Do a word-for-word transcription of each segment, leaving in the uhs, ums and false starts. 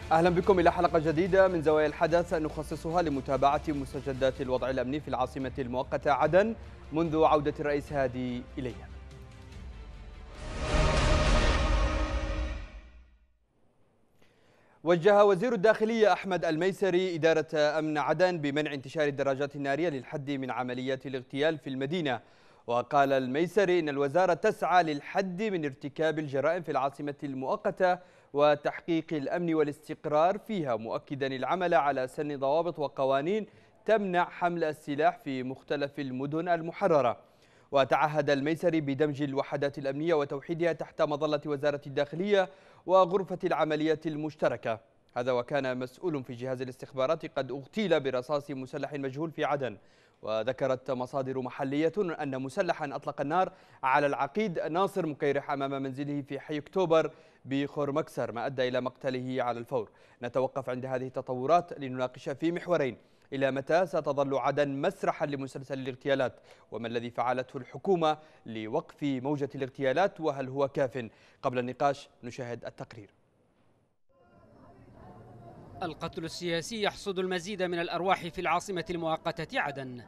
أهلا بكم إلى حلقة جديدة من زوايا الحدث نخصصها لمتابعة مستجدات الوضع الأمني في العاصمة المؤقتة عدن منذ عودة الرئيس هادي إليها. وجه وزير الداخلية أحمد الميسري إدارة أمن عدن بمنع انتشار الدراجات النارية للحد من عمليات الاغتيال في المدينة. وقال الميسري إن الوزارة تسعى للحد من ارتكاب الجرائم في العاصمة المؤقتة وتحقيق الأمن والاستقرار فيها، مؤكدا العمل على سن ضوابط وقوانين تمنع حمل السلاح في مختلف المدن المحررة. وتعهد الميسري بدمج الوحدات الأمنية وتوحيدها تحت مظلة وزارة الداخلية وغرفة العمليات المشتركة. هذا وكان مسؤول في جهاز الاستخبارات قد اغتيل برصاص مسلح مجهول في عدن. وذكرت مصادر محلية أن مسلحا أطلق النار على العقيد ناصر مكيرح أمام منزله في حي أكتوبر بخرمكسر، ما أدى إلى مقتله على الفور. نتوقف عند هذه التطورات لنناقش في محورين: إلى متى ستظل عدن مسرحا لمسلسل الاغتيالات؟ وما الذي فعلته الحكومة لوقف موجة الاغتيالات؟ وهل هو كاف؟ قبل النقاش نشاهد التقرير. القتل السياسي يحصد المزيد من الأرواح في العاصمة المؤقتة عدن.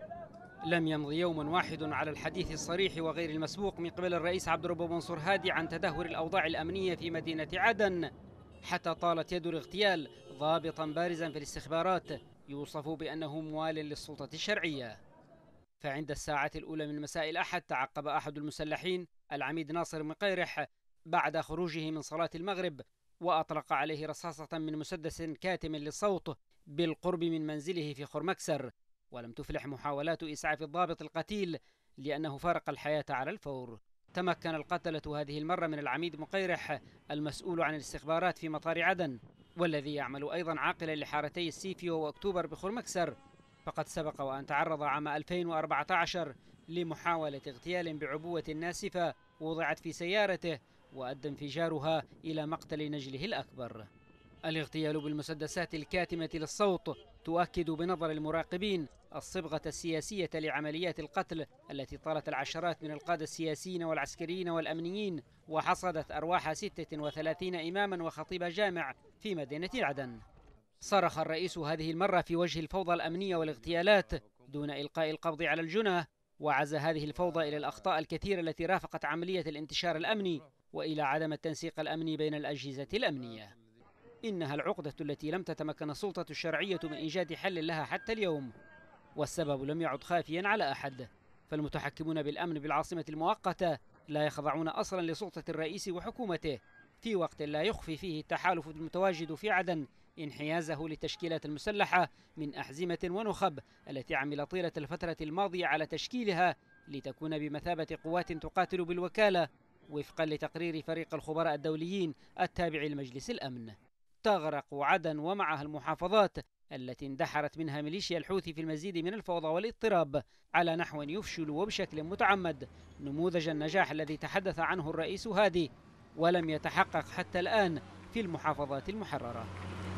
لم يمض يوم واحد على الحديث الصريح وغير المسبوق من قبل الرئيس عبد الرب منصور هادي عن تدهور الأوضاع الأمنية في مدينة عدن، حتى طالت يد الاغتيال ضابطا بارزا في الاستخبارات يوصف بأنه موال للسلطة الشرعية. فعند الساعة الأولى من مساء الأحد تعقب أحد المسلحين العميد ناصر مقيرح بعد خروجه من صلاة المغرب، وأطلق عليه رصاصة من مسدس كاتم للصوت بالقرب من منزله في خرمكسر، ولم تفلح محاولات إسعاف الضابط القتيل لأنه فارق الحياة على الفور. تمكن القتلة هذه المرة من العميد مقيرح المسؤول عن الاستخبارات في مطار عدن، والذي يعمل أيضا عاقلا لحارتي السيفيو وأكتوبر بخرمكسر، فقد سبق وأن تعرض عام ألفين وأربعة عشر لمحاولة اغتيال بعبوة ناسفة وضعت في سيارته وأدى انفجارها إلى مقتل نجله الأكبر. الاغتيال بالمسدسات الكاتمة للصوت تؤكد بنظر المراقبين الصبغة السياسية لعمليات القتل التي طالت العشرات من القادة السياسيين والعسكريين والأمنيين وحصدت أرواح ستة وثلاثين إماما وخطيب جامع في مدينة عدن. صرخ الرئيس هذه المرة في وجه الفوضى الأمنية والاغتيالات دون إلقاء القبض على الجنى، وعزى هذه الفوضى إلى الأخطاء الكثيرة التي رافقت عملية الانتشار الأمني وإلى عدم التنسيق الأمني بين الأجهزة الأمنية. إنها العقدة التي لم تتمكن السلطة الشرعية من إيجاد حل لها حتى اليوم، والسبب لم يعد خافيا على أحد، فالمتحكمون بالأمن بالعاصمة المؤقتة لا يخضعون أصلا لسلطة الرئيس وحكومته، في وقت لا يخفي فيه التحالف المتواجد في عدن انحيازه للتشكيلات المسلحة من أحزمة ونخب التي عمل طيلة الفترة الماضية على تشكيلها لتكون بمثابة قوات تقاتل بالوكالة وفقا لتقرير فريق الخبراء الدوليين التابع لمجلس الأمن. تغرق عدن ومعها المحافظات التي اندحرت منها ميليشيا الحوثي في المزيد من الفوضى والاضطراب على نحو يفشل وبشكل متعمد نموذج النجاح الذي تحدث عنه الرئيس هادي ولم يتحقق حتى الآن في المحافظات المحررة.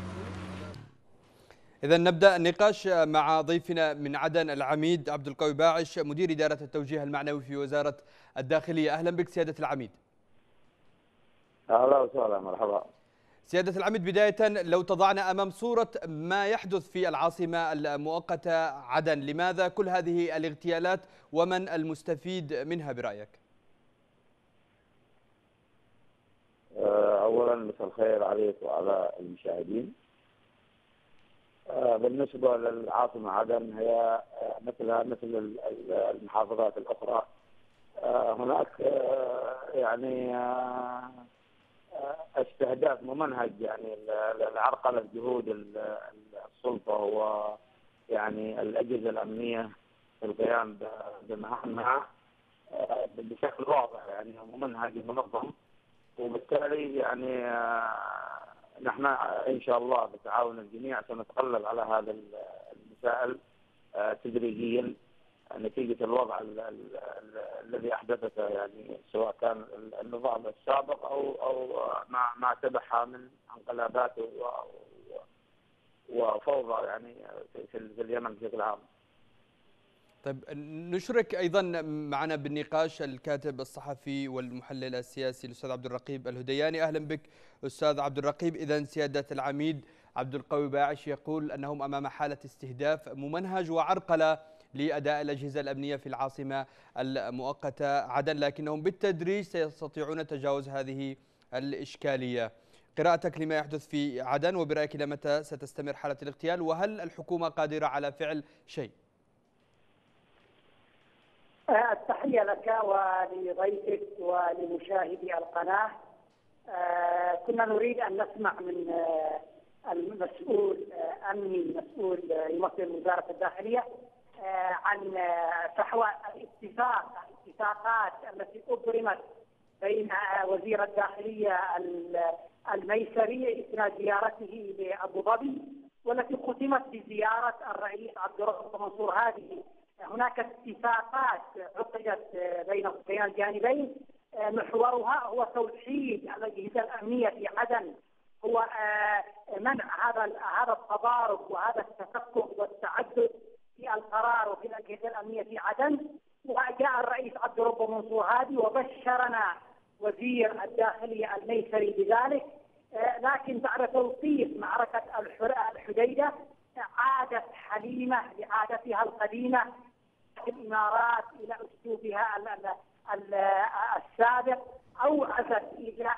إذا نبدأ النقاش مع ضيفنا من عدن العميد عبد القوي باعش، مدير إدارة التوجيه المعنوي في وزارة الداخلية. أهلا بك سيادة العميد. أهلا وسهلا، مرحبا. سيادة العميد، بداية لو تضعنا أمام صورة ما يحدث في العاصمة المؤقتة عدن، لماذا كل هذه الاغتيالات ومن المستفيد منها برأيك؟ أولا مساء الخير عليك وعلى المشاهدين. بالنسبة للعاصمة عدن هي مثلها مثل المحافظات الأخرى، هناك يعني استهداف ممنهج يعني لعرقلة جهود السلطة و يعني الأجهزة الأمنية في القيام بمهامها بشكل واضح يعني ممنهج منظم، وبالتالي يعني نحن إن شاء الله بتعاون الجميع سنتغلب على هذا المسائل تدريجيا نتيجة الوضع الذي أحدثته يعني سواء كان النظام السابق أو أو ما ما تبعها من انقلابات وفوضى يعني في اليمن بشكل عام. طيب نشرك أيضا معنا بالنقاش الكاتب الصحفي والمحلل السياسي الأستاذ عبد الرقيب الهدياني. أهلا بك أستاذ عبد الرقيب. إذا سيادة العميد عبد القوي باعش يقول أنهم أمام حالة استهداف ممنهج وعرقلة لأداء الأجهزة الأمنية في العاصمة المؤقتة عدن، لكنهم بالتدريج سيستطيعون تجاوز هذه الإشكالية. قراءتك لما يحدث في عدن، وبرأيك إلى متى ستستمر حالة الاغتيال، وهل الحكومة قادرة على فعل شيء؟ التحية لك ولضيفك ولمشاهدي القناة. كنا نريد أن نسمع من المسؤول أمني مسؤول يمثل وزارة الداخلية عن فحوى الاتفاق الاتفاقات التي أبرمت بين وزير الداخلية الميسري إثناء زيارته لأبو ظبي، والتي ختمت بزيارة الرئيس عبد الرب منصور هادي. هناك اتفاقات عقدت بين بين الجانبين، محورها هو توحيد الأجهزة الأمنية في عدن، هو منع هذا هذا التضارب وهذا التفكك والتعدد في القرار وفي الأجهزة الأمنية في عدن. وجاء الرئيس عبد الرب منصور هادي وبشرنا وزير الداخلية الميسري بذلك، لكن بعد توقيف معركة الحديدة عادت حليمة لعادتها القديمة في الإمارات إلى أسلوبها السابق، أو عزت إلى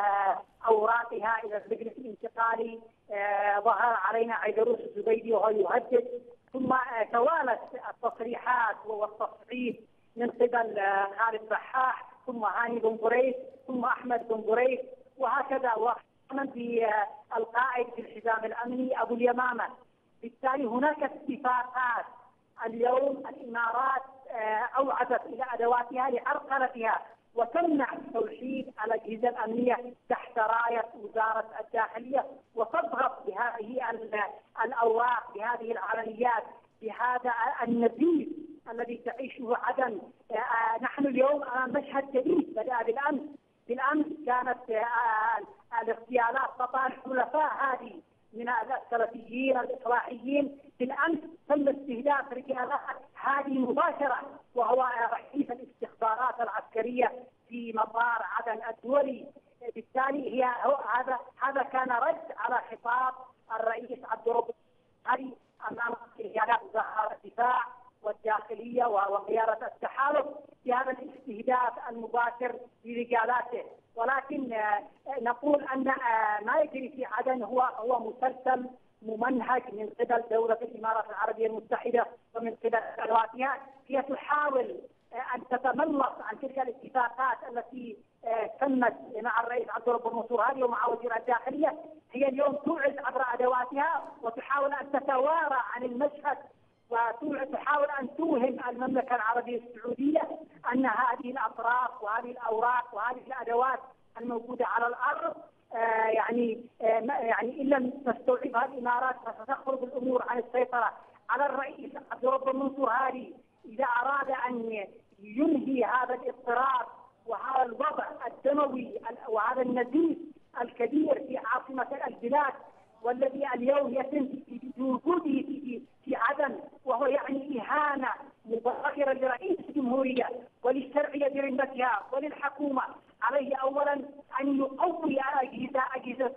أوراقها إلى اللجنة الانتقالي. ظهر علينا عيدروس الزبيدي وهو يهدد، ثم توالت التصريحات والتصعيد من قبل خالد بحاح، ثم هاني بن بريس، ثم أحمد بن بريس، وهكذا ومن بالقائد في الحزام الأمني أبو اليمامة. بالتالي هناك اتفاقات. اليوم الإمارات أوعدت إلى أدواتها لعرقلتها وتمنع توحيد الأجهزة الأمنية تحت راية وزارة الداخلية، وتضغط بهذه الأوراق بهذه العمليات بهذا النزيف الذي تعيشه عدن. نحن اليوم أمام مشهد جديد بدأ بالأمس. بالأمس كانت الاغتيالات تطال حلفاء هذه من السلفيين الإصلاحيين. بالأمس تم استهداف رجالات هذه مباشرة، وهو رئيس الاستخبارات العسكرية في مطار عدن الدولي. بالتالي هي هذا هذا كان رد على خطاب الرئيس عبد الرب هادي أمام قيادات وزارة الدفاع والداخلية وقيادة التحالف بهذا الاستهداف المباشر لرجالاته. ولكن نقول أن ما يجري في عدن هو هو مسلسل ممنهج من قبل دولة الإمارات العربية المتحدة ومن قبل أدواتها. هي تحاول أن تتملص عن تلك الاتفاقات التي تمت مع الرئيس عبد الرب منصور هادي ومع وزير الداخلية. هي اليوم توعد عبر أدواتها وتحاول أن تتوارى عن المشهد، وتحاول أن توهم المملكة العربية السعودية أن هذه الأطراف وهذه الأوراق وهذه الأدوات الموجودة على الأرض آه يعني آه يعني إن لم تستوعبها الإمارات فستخرج الأمور عن السيطرة. على الرئيس عبد الرب منصور هادي إذا أراد أن ينهي هذا الاضطراب وهذا الوضع الدموي وهذا النزيف الكبير في عاصمة البلاد، والذي اليوم يتم بوجوده في في عدن، وهو يعني إهانة مباشرة لرئيس الجمهورية وللشرعية برمتها وللحكومة. عليه أولا أن يقوي أجهزة أجهزة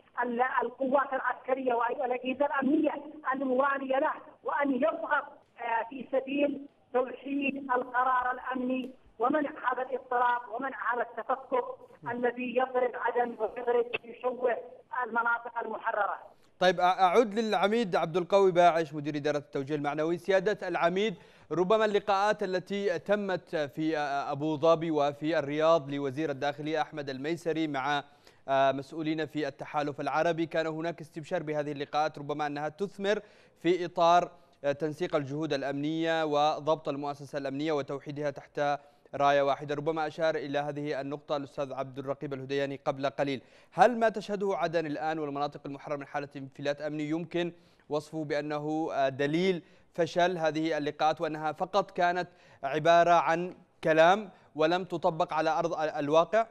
القوات العسكرية والأجهزة الأمنية الموالية له، وأن يضغط في سبيل توحيد القرار الأمني ومنع هذا الاضطراب ومنع هذا التفكك الذي يضرب عدن ويضرب يشوه المناطق المحررة. طيب أعود للعميد عبد القوي باعش مدير إدارة التوجيه المعنوي. سيادة العميد، ربما اللقاءات التي تمت في أبو ظبي وفي الرياض لوزير الداخلية أحمد الميسري مع مسؤولين في التحالف العربي، كان هناك استبشار بهذه اللقاءات ربما أنها تثمر في إطار تنسيق الجهود الأمنية وضبط المؤسسة الأمنية وتوحيدها تحت راية واحدة. ربما أشار إلى هذه النقطة الأستاذ عبد الرقيب الهدياني قبل قليل. هل ما تشهده عدن الآن والمناطق المحررة من حالة انفلات أمني يمكن وصفه بأنه دليل فشل هذه اللقاءات، وأنها فقط كانت عبارة عن كلام ولم تطبق على أرض الواقع؟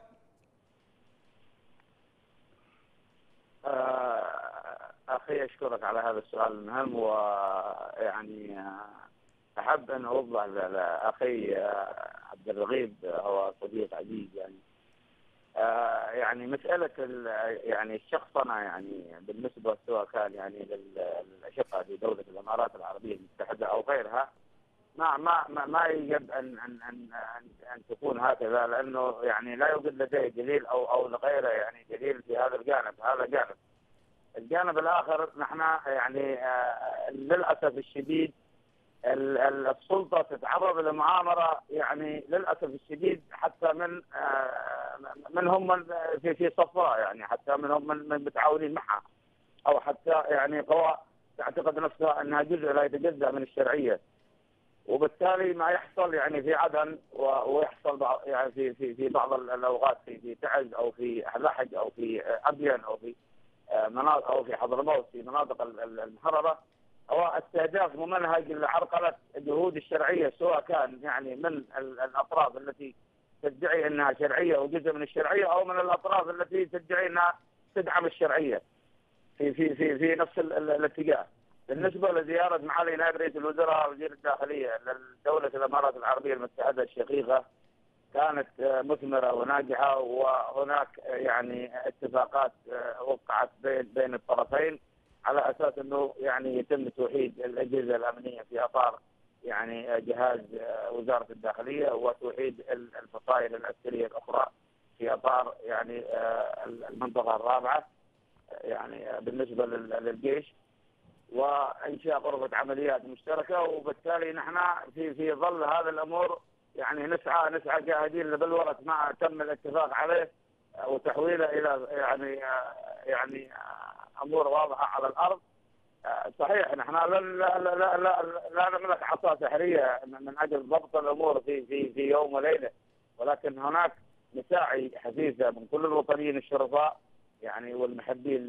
أخي أشكرك على هذا السؤال المهم، ويعني احب ان اوضح لاخي عبد الرغيب، هو صديق عزيز يعني. آه يعني مساله يعني الشخصنه يعني بالنسبه سواء كان يعني للاشقاء في دوله الامارات العربيه المتحده او غيرها، ما ما ما, ما يجب ان ان ان ان, أن تكون هكذا، لانه يعني لا يوجد لديه دليل او او لغيره يعني دليل في هذا الجانب. هذا جانب. الجانب الاخر نحن يعني آه للاسف الشديد السلطه تتعرض لمؤامره يعني للاسف الشديد، حتى من من هم من في في صفها، يعني حتى منهم من من متعاونين معها، او حتى يعني قوى تعتقد نفسها انها جزء لا يتجزا من الشرعيه. وبالتالي ما يحصل يعني في عدن ويحصل بعض يعني في في في بعض الاوقات في في تعز او في لحج او في ابين او في مناطق او في حضرموت في مناطق المحرره، هو استهداف ممنهج لعرقله جهود الشرعيه، سواء كان يعني من الاطراف التي تدعي انها شرعيه وجزء من الشرعيه، او من الاطراف التي تدعي انها تدعم الشرعيه في في في في نفس الاتجاه. بالنسبه لزياره معالي نائب رئيس الوزراء وزير الداخليه لدوله الامارات العربيه المتحده الشقيقه كانت مثمره وناجحه، وهناك يعني اتفاقات وقعت بين بين الطرفين على اساس انه يعني يتم توحيد الاجهزه الامنيه في اطار يعني جهاز وزاره الداخليه، وتوحيد الفصائل العسكريه الاخرى في اطار يعني المنطقه الرابعه يعني بالنسبه للجيش، وانشاء غرفه عمليات مشتركه. وبالتالي نحن في في ظل هذه الامور يعني نسعى نسعى جاهدين لبلوره ما تم الاتفاق عليه وتحويله الى يعني يعني امور واضحه على الارض. صحيح نحن لا لا لا لا, لا نملك عصا سحريه من اجل ضبط الامور في في في يوم وليله، ولكن هناك مساعي حثيثه من كل الوطنيين الشرفاء يعني والمحبين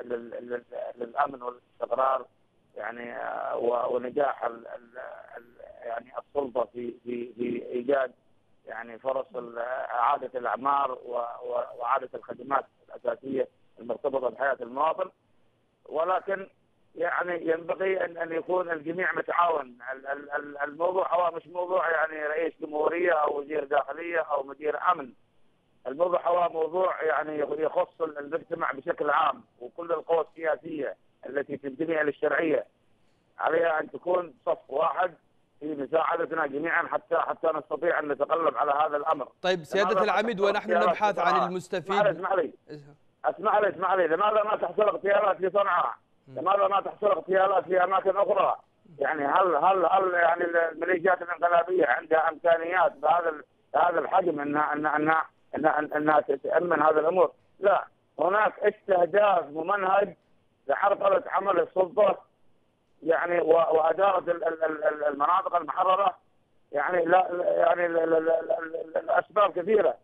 للامن والاستقرار يعني ونجاح ال ال يعني السلطه في في في ايجاد يعني فرص اعاده الاعمار واعاده الخدمات الاساسيه المرتبطه بحياه المواطن. ولكن يعني ينبغي ان ان يكون الجميع متعاون. الموضوع هو مش موضوع يعني رئيس جمهوريه او وزير داخليه او مدير امن. الموضوع هو موضوع يعني يخص المجتمع بشكل عام، وكل القوى السياسيه التي تنتمي الى الشرعيه عليها ان تكون صف واحد في مساعدتنا جميعا حتى حتى نستطيع ان نتغلب على هذا الامر. طيب سياده العميد، ونحن نبحث عن المستفيد. اسمح لي اسمح لي اسمح لي لماذا ما تحصل اغتيالات في صنعاء؟ لماذا ما تحصل اغتيالات في اماكن اخرى؟ يعني هل هل هل يعني الميليشيات الانقلابيه عندها امكانيات بهذا بهذا الحجم انها انها انها انها, إنها تتامن هذه الامور؟ لا، هناك استهداف ممنهج لعرقله عمل السلطه يعني واداره المناطق المحرره يعني لا يعني الاسباب كثيره.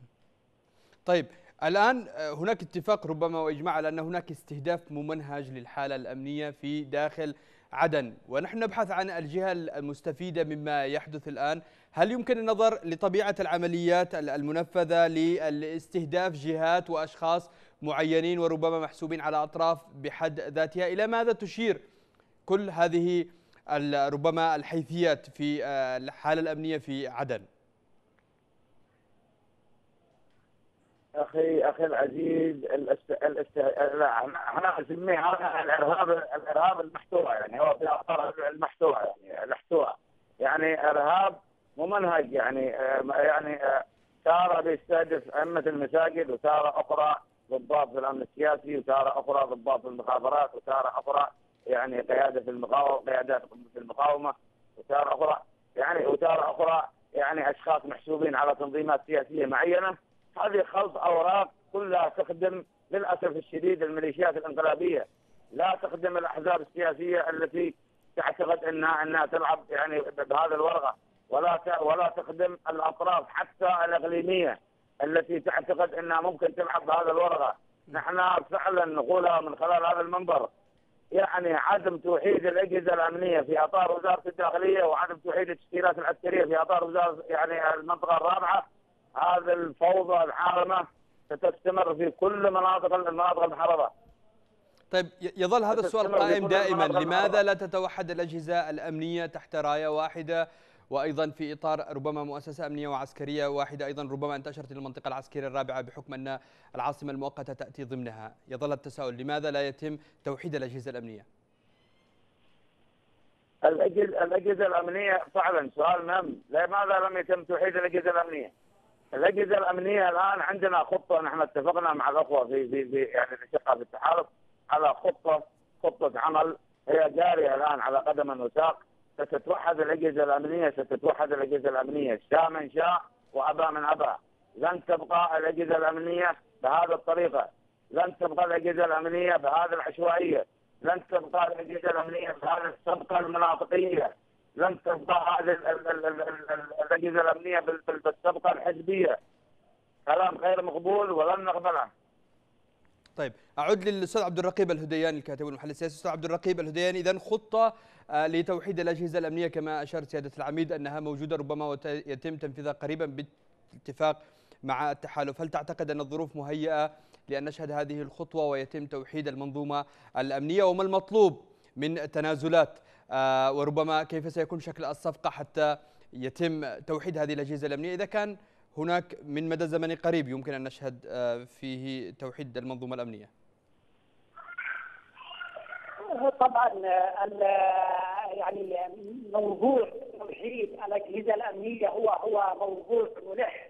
طيب الآن هناك اتفاق ربما وإجماع على أن هناك استهداف ممنهج للحالة الأمنية في داخل عدن، ونحن نبحث عن الجهة المستفيدة مما يحدث الآن. هل يمكن النظر لطبيعة العمليات المنفذة لاستهداف جهات وأشخاص معينين وربما محسوبين على أطراف بحد ذاتها؟ إلى ماذا تشير كل هذه ربما الحيثيات في الحالة الأمنية في عدن؟ اخي اخي العزيز الاست... الاست... لا احنا نسميه الارهاب الارهاب المحتوى، يعني هو في اطار المحتوى يعني الاحتواء، يعني ارهاب ممنهج يعني يعني تارة بيستهدف ائمه المساجد، وتارة اخرى ضباط في الامن السياسي، وتارة اخرى ضباط في المخابرات، وتارة اخرى يعني قياده في المقاومه قيادات في المقاومه، وتارة اخرى يعني وتارة اخرى يعني اشخاص محسوبين على تنظيمات سياسيه معينه. هذه خلط اوراق كلها تخدم للاسف الشديد الميليشيات الانقلابيه، لا تخدم الاحزاب السياسيه التي تعتقد انها انها تلعب يعني بهذه الورقه، ولا ولا تخدم الاطراف حتى الاقليميه التي تعتقد انها ممكن تلعب بهذه الورقه. نحن فعلا نقولها من خلال هذا المنبر، يعني عدم توحيد الاجهزه الامنيه في اطار وزاره الداخليه، وعدم توحيد التشكيلات العسكريه في اطار وزاره يعني المنطقه الرابعه، هذه الفوضى العارمه ستستمر في كل مناطق المناطق المحرره. طيب يظل هذا السؤال قائم دائما، لماذا لا تتوحد الأجهزة الأمنية تحت راية واحدة، وأيضا في إطار ربما مؤسسة أمنية وعسكرية واحدة؟ أيضا ربما أنت أشرت إلى المنطقة العسكرية الرابعة بحكم أن العاصمة المؤقتة تأتي ضمنها. يظل التساؤل، لماذا لا يتم توحيد الأجهزة الأمنية؟ الأجهزة الأجهزة الأمنية فعلا سؤال مهم، لماذا لم يتم توحيد الأجهزة الأمنية؟ الأجهزة الأمنية الآن عندنا خطة، نحن اتفقنا مع الأخوة في في في يعني الأشقاء في التحالف على خطة خطة عمل هي جارية الآن على قدم وساق. ستتوحد الأجهزة الأمنية، ستتوحد الأجهزة الأمنية، شاء من شاء وأبى من أبى. لن تبقى الأجهزة الأمنية بهذه الطريقة، لن تبقى الأجهزة الأمنية بهذه العشوائية، لن تبقى الأجهزة الأمنية بهذه السبقة المناطقية، لن تبقى هذه الأجهزة الأمنية بالسبقة الحزبية. كلام غير مقبول ولن نقبله. طيب أعود للأستاذ عبد الرقيب الهذياني الكاتب والمحلل السياسي. أستاذ عبد الرقيب الهذياني، إذا خطة لتوحيد الأجهزة الأمنية كما أشار سيادة العميد أنها موجودة، ربما ويتم تنفيذها قريبا باتفاق مع التحالف. هل تعتقد أن الظروف مهيئة لأن نشهد هذه الخطوة ويتم توحيد المنظومة الأمنية؟ وما المطلوب من تنازلات، وربما كيف سيكون شكل الصفقة حتى يتم توحيد هذه الأجهزة الأمنية، إذا كان هناك من مدى زمني قريب يمكن أن نشهد فيه توحيد المنظومة الأمنية؟ طبعا يعني موضوع توحيد الأجهزة الأمنية هو هو موضوع ملح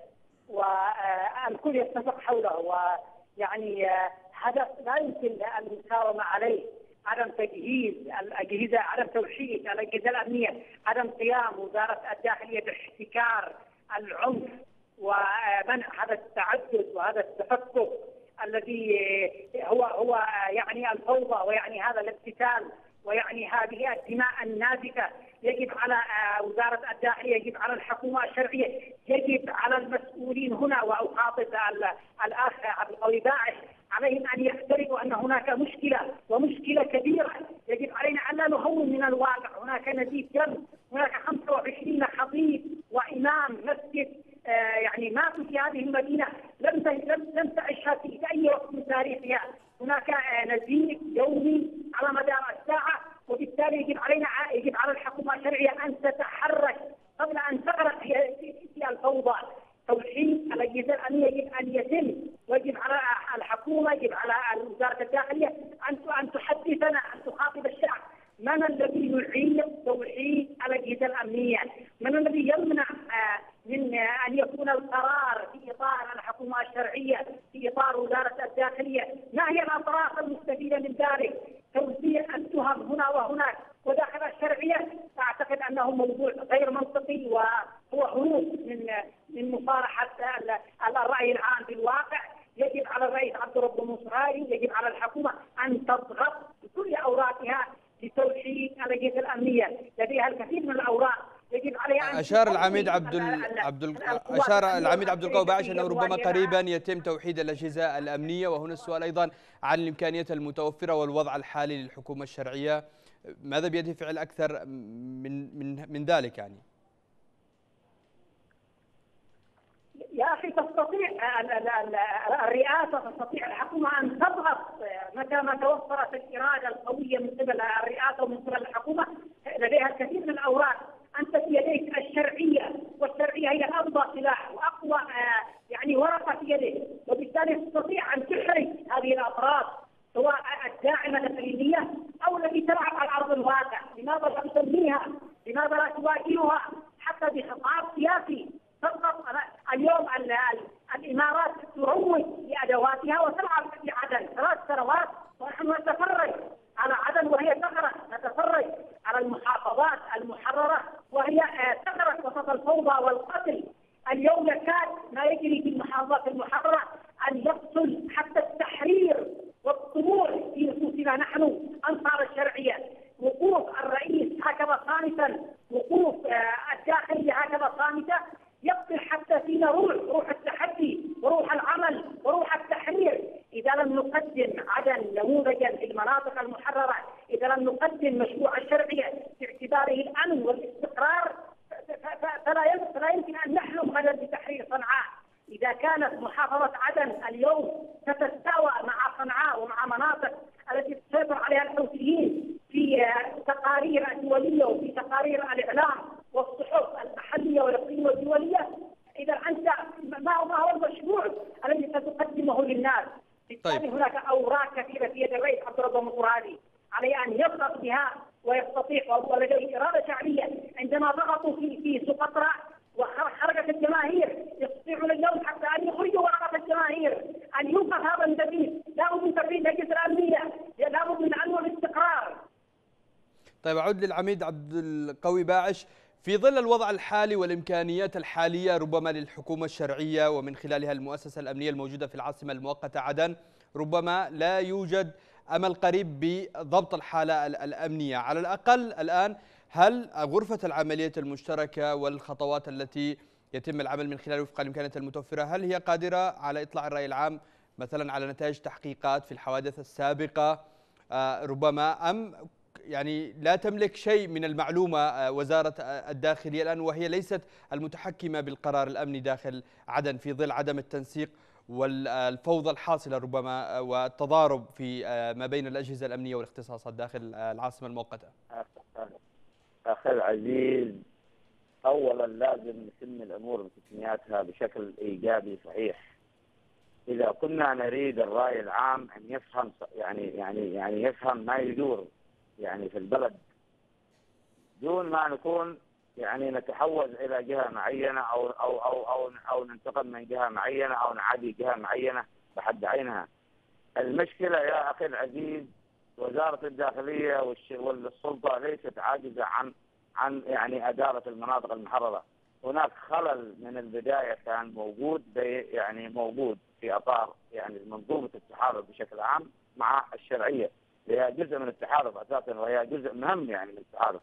والكل يتفق حوله، ويعني هدف لا يمكن المساومة عليه. عدم تجهيز الأجهزة، عدم توحيد الأجهزة الأمنية، عدم قيام وزارة الداخلية باحتكار العنف ومنع هذا التعدد وهذا التفكك الذي هو هو يعني الفوضى ويعني هذا الاقتتال ويعني هذه الدماء النازفة. يجب على وزارة الداخلية، يجب على الحكومة الشرعية، يجب على المسؤولين هنا، وأخاطب الأخ عبد القوي باعث، عليهم أن يحترموا أن هناك مشكلة ومشكلة كبيرة. يجب علينا أن لا نهون من الواقع. هناك نزيف دم، هناك خمسة وعشرين خطيب وإمام مسجد آه يعني ماتوا في هذه المدينة، لم لم لم تعشها في أي وقت من تاريخها. هناك آه نزيف يومي على مدار الساعة، وبالتالي يجب علينا يجب على الحكومة الشرعية أن تتحرك قبل أن تغرق في الفوضى. توحيد الأجهزة الأمنية يجب أن يتم، ويجب على الحكومة، يجب على وزارة الداخلية أن أن تحدثنا، أن تخاطب الشعب. من الذي يعيد توحيد الأجهزة الأمنية؟ من الذي يمنع من أن يكون القرار في إطار الحكومة الشرعية، في إطار وزارة الداخلية؟ ما هي الأطراف المستفيدة من ذلك؟ توزيع التهم هنا وهناك وداخل الشرعية. أعتقد أنه موضوع غير منطقي وهو هروب من من مصارحة الرأي العام بالواقع. يجب على الرئيس عبد الرب منصور هادي، يجب على الحكومة أن تضغط بكل أوراقها لتوحيد الأجهزة الأمنية. لديها الكثير من الأوراق يجب عليها. أشار العميد عبد ال... عبد ال... أشار العميد عبد القوي باعث أنه ربما قريبا يتم توحيد الأجهزة الأمنية، وهنا السؤال أيضا عن الإمكانيات المتوفرة والوضع الحالي للحكومة الشرعية، ماذا بيده فعل أكثر من من من ذلك يعني؟ يا أخي تستطيع الرئاسة، تستطيع الحكومة أن تضغط متى ما توفرت الإرادة القوية من قبل الرئاسة ومن قبل الحكومة. لديها الكثير من الأوراق. أنت في يديك الشرعية، والشرعية هي أفضل سلاح وأقوى يعني ورقة في يديك، وبالتالي تستطيع أن تحرج هذه الأطراف سواء الداعمة الإقليمية أو التي تلعب على أرض الواقع. لماذا لا تسميها؟ لماذا لا تواجهها حتى بخطاب سياسي؟ فقط اليوم الإمارات تروج لأدواتها وتلعب في عدن ثلاث سنوات، ونحن نتفرج على عدن وهي تغرق، نتفرج على المحافظات المحررة وهي تغرق وسط الفوضى والقتل. اليوم يكاد ما يجري في المحافظات المحررة أن يقتل حتى التحرير والطموح في نفوسنا نحن أنصار الشرعية. وقوف الرئيس هكذا صامتا، وقوف الداخلية هكذا صامتة، يقتل حتى فينا روح روح التحدي وروح العمل وروح التحرير. إذا لم نقدم عدن نموذجا في المناطق المحررة، إذا لم نقدم مشروع الشرعية باعتباره الأمن والاستقرار، فلا يمكن أن نحلم غدا بتحرير صنعاء. إذا كانت محافظة عدن اليوم تتساوى مع صنعاء ومع مناطق التي سيطر عليها الحوثيين في تقارير الدوليه وفي تقارير الاعلام والصحف المحليه والاقليميه والدوليه. اذا انت ما ما هو المشروع الذي ستقدمه للناس؟ بالتالي طيب. هناك اوراق كثيره في يد الرئيس عبد الرب منصور هادي، عليه ان يضغط بها ويستطيع، ولديه اراده شعبيه. عندما ضغطوا في في سقطرى وخرجت الجماهير يستطيعون اليوم حتى ان يخرجوا ورقه الجماهير، ان يوقف هذا التدريب. لا بد من تفعيل الاجهزه الامنيه، لا بد من امن والاستقرار. طيب اعود للعميد عبد القوي باعش. في ظل الوضع الحالي والامكانيات الحاليه ربما للحكومه الشرعيه ومن خلالها المؤسسه الامنيه الموجوده في العاصمه المؤقته عدن، ربما لا يوجد امل قريب بضبط الحاله الامنيه، على الاقل الان هل غرفه العمليات المشتركه والخطوات التي يتم العمل من خلالها وفق الامكانيات المتوفره هل هي قادره على اطلاع الراي العام مثلا على نتائج تحقيقات في الحوادث السابقه ربما، ام يعني لا تملك شيء من المعلومة وزارة الداخلية الآن وهي ليست المتحكمة بالقرار الأمني داخل عدن في ظل عدم التنسيق والفوضى الحاصلة ربما والتضارب في ما بين الأجهزة الأمنية والاختصاصات داخل العاصمة المؤقتة؟ أخي العزيز، أولا لازم نسمي الأمور بتسمياتها بشكل إيجابي صحيح. إذا كنا نريد الرأي العام أن يفهم يعني يعني يعني يفهم ما يدور يعني في البلد دون ما نكون يعني نتحول الى جهه معينه او او او او او ننتقم من جهه معينه او نعادي جهه معينه بحد عينها. المشكله يا اخي العزيز وزاره الداخليه والسلطه ليست عاجزه عن عن يعني اداره المناطق المحرره. هناك خلل من البدايه كان موجود يعني موجود في اطار يعني منظومه التحالف بشكل عام مع الشرعيه. هي جزء من التحالف اساسا وهي جزء مهم يعني من التحالف.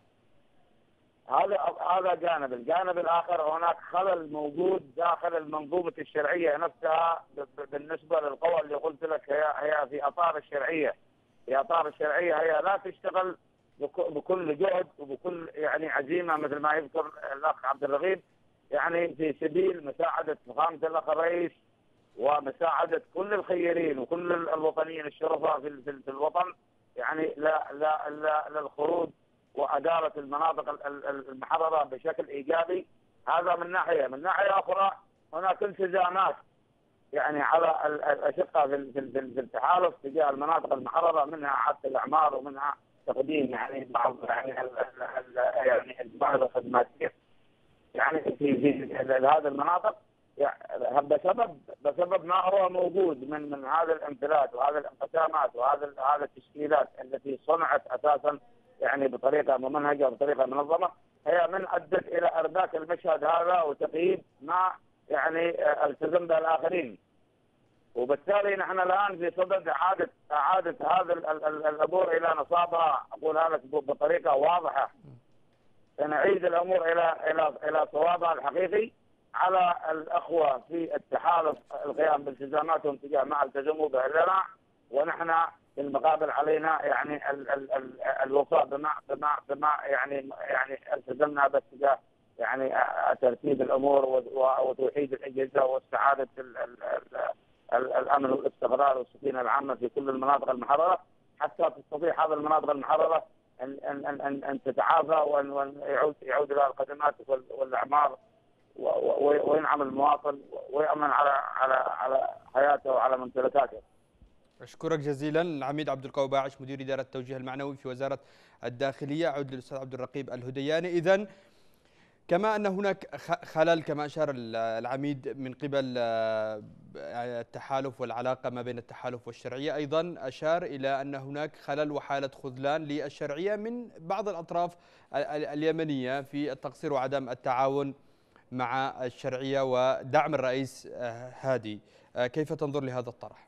هذا هذا جانب، الجانب الاخر هناك خلل موجود داخل المنظومه الشرعيه نفسها بالنسبه للقوى اللي قلت لك هي هي في اطار الشرعيه، في اطار الشرعيه هي لا تشتغل بكل جهد وبكل يعني عزيمه مثل ما يذكر الاخ عبد الرغيب يعني في سبيل مساعده فخامه الاخ الرئيس ومساعده كل الخيرين وكل الوطنيين الشرفاء في, في, في الوطن يعني لا لا لا للخروج واداره المناطق المحرره بشكل ايجابي. هذا من ناحيه، من ناحيه اخرى هناك التزامات يعني على الاشقه في في التحالف تجاه المناطق المحرره، منها اعاده الاعمار ومنها تقديم يعني بعض يعني يعني بعض الخدمات يعني في في هذه المناطق يعني بسبب بسبب ما هو موجود من من هذا الانفلات وهذه الانقسامات وهذا هذه التشكيلات التي صنعت اساسا يعني بطريقه ممنهجه وبطريقه منظمه، هي من ادت الى ارباك المشهد هذا وتقييد ما يعني التزم به الاخرين. وبالتالي نحن الان في صدد اعاده اعاده هذا الامور الى نصابها، اقول هذا بطريقه واضحه. سنعيد الامور الى الى الى صوابها الحقيقي على الاخوه في التحالف القيام بالتزاماتهم تجاه ما التزموا به لنا، ونحن في المقابل علينا يعني ال ال ال الوفاء بما بما بما يعني يعني التزمنا به تجاه يعني ترتيب الامور وتوحيد الاجهزه واستعاده ال ال ال الامن والاستقرار والسكينه العامه في كل المناطق المحرره، حتى تستطيع هذه المناطق المحرره ان ان ان ان تتعافى وان يعود يعود الى الخدمات والاعمار وينعم المواطن ويأمن على على على حياته وعلى ممتلكاته. أشكرك جزيلا العميد عبد القوي باعش مدير إدارة التوجيه المعنوي في وزارة الداخلية. أعود للأستاذ عبد الرقيب الهدياني. إذن كما أن هناك خلل كما أشار العميد من قبل التحالف والعلاقة ما بين التحالف والشرعية، أيضا أشار إلى أن هناك خلل وحالة خذلان للشرعية من بعض الأطراف اليمنية في التقصير وعدم التعاون مع الشرعية ودعم الرئيس هادي. كيف تنظر لهذا الطرح؟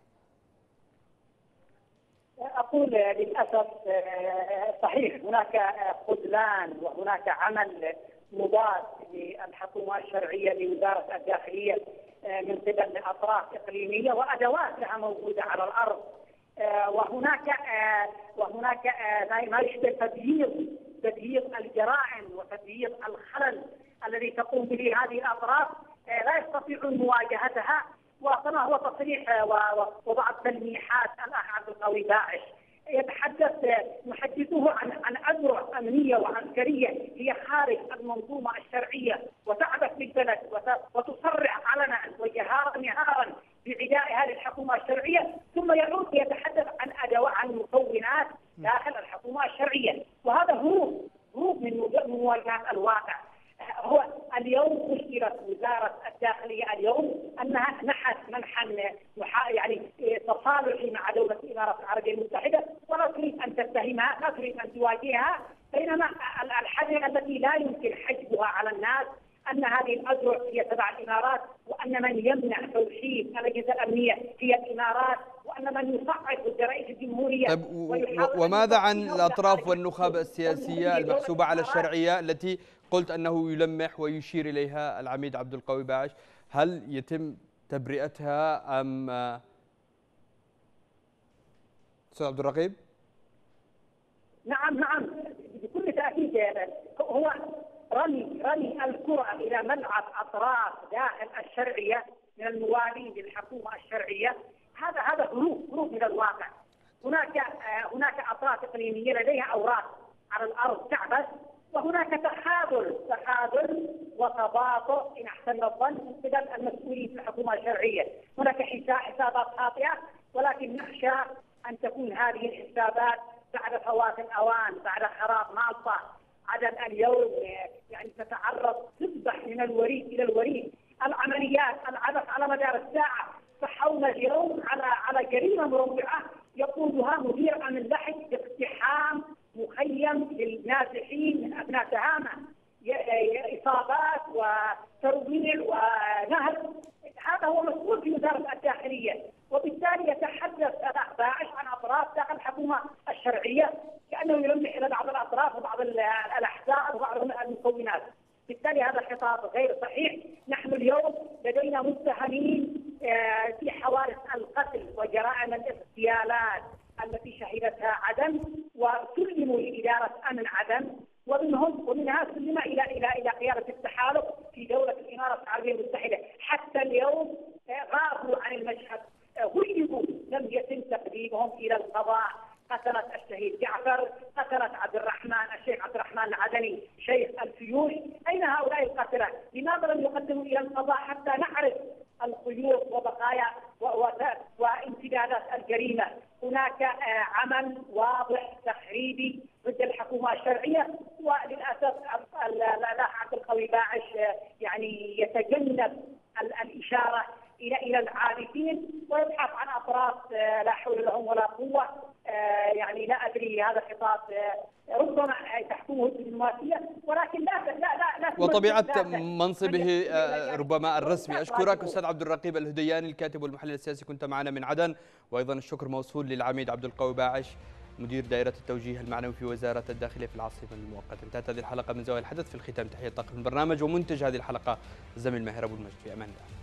أقول للأسف صحيح هناك خذلان وهناك عمل مضاد للحكومة الشرعية لوزارة الداخلية من قبل أطراف إقليمية وأدوات لها موجودة على الأرض، وهناك وهناك ما يشبه تبييض تبييض الجرائم وتبييض الخلل الذي تقوم به هذه الأطراف لا يستطيعون مواجهتها. وكما هو تصريح وبعض تلميحات الأخ عبد القوي باعش، يتحدث محدثوه عن عن أذرع أمنية وعسكرية هي خارج المنظومة الشرعية وتعبث بالبلد وتصرح علنا وجهارا نهارا بعداء هذه الحكومة الشرعية، ثم يعود يتحدث عن أدوات عن مكونات داخل الحكومة الشرعية، وهذا هروب هروب من مواجهة الواقع. هو اليوم أشيرت وزارة الداخلية اليوم أنها نحت منحا يعني تصالحي مع دولة الإمارات العربية المتحدة، ولا تريد أن تتهمها، لا تريد أن تواجهها، بينما الحاجة التي لا يمكن حجبها على الناس أن هذه الأذرع هي تبع الإمارات، وأن من يمنع توحيد الأجهزة الأمنية هي الإمارات، وأن من يصعد ضد رئيس الجمهورية. طيب وماذا عن الأطراف والنخب السياسية المحسوبة على الشرعية التي قلت أنه يلمح ويشير إليها العميد عبد القوي باعش؟ هل يتم تبرئتها أم أستاذ عبد الرقيب؟ نعم نعم بكل تأكيد. هو رمي رمي الكرة إلى ملعب أطراف داخل الشرعية من الموالين للحكومة الشرعية، هذا هذا هروب هروب من الواقع. هناك هناك أطراف إقليمية لديها أوراق على الأرض تعبث، وهناك تخاذل تخاذل وتباطؤ إن أحسن الظن من قبل المسؤولين في الحكومة الشرعية. هناك حسابات خاطئة، ولكن نخشى أن تكون هذه الحسابات بعد فوات الأوان، بعد خراب مالطا. عدد اليوم يعني تتعرض تذبح من الوريد إلى الوريد. العمليات العبث على مدار الساعة. صحونا اليوم على على جريمة مروعة يقودها مدير أمن لحج باقتحام مخيم للنازحين أبناء تهامة، إصابات وترويع ونهب. هذا هو مسؤول في وزارة الداخلية، وبالتالي يتحدث باعش عن أطراف داخل الحكومة الشرعية كأنه يلمح إلى بعض الأطراف وبعض الأحزاب وبعض المكونات. بالتالي هذا خطاب غير صحيح. نحن اليوم لدينا متهمين في حوادث القتل وجرائم الاغتيالات التي شهدتها عدن وسلموا لإدارة أمن عدن، ومنهم ومنها سلم إلى إلى إلى قيادة التحالف في دولة الإمارات العربية المتحدة. حتى اليوم غابوا عن المشهد، غيبوا، لم يتم تقديمهم إلى القضاء. قتلت الشهيد جعفر، قتلت عبد الرحمن الشيخ عبد الرحمن العدني شيخ الفيوش. أين هؤلاء القتلة؟ لماذا لم يقدموا إلى القضاء حتى نعرف الخيوط وبقايا وامتدادات الجريمة؟ هناك عمل واضح تخريبي ضد الحكومة الشرعية، وللأسف الأخ عبد القوي باعش يعني يتجنب الإشارة إلى إلى العابثين ويبحث عن أطراف لا حول لهم ولا قوة. يعني لا أدري، هذا خطاب ربما تحكمه الدبلوماسية، ولكن لا لا لا, لا وطبيعة منصبه ربما الرسمي. أشكرك أستاذ عبد الرقيب الهذياني الكاتب والمحلل السياسي، كنت معنا من عدن. وأيضا الشكر موصول للعميد عبد القوي باعش مدير دائرة التوجيه المعنوي في وزارة الداخلية في العاصمة المؤقتة. انتهت هذه الحلقة من زوايا الحدث. في الختام تحية طاقم البرنامج ومنتج هذه الحلقة الزميل ماهر أبو المجد. في أمان الله.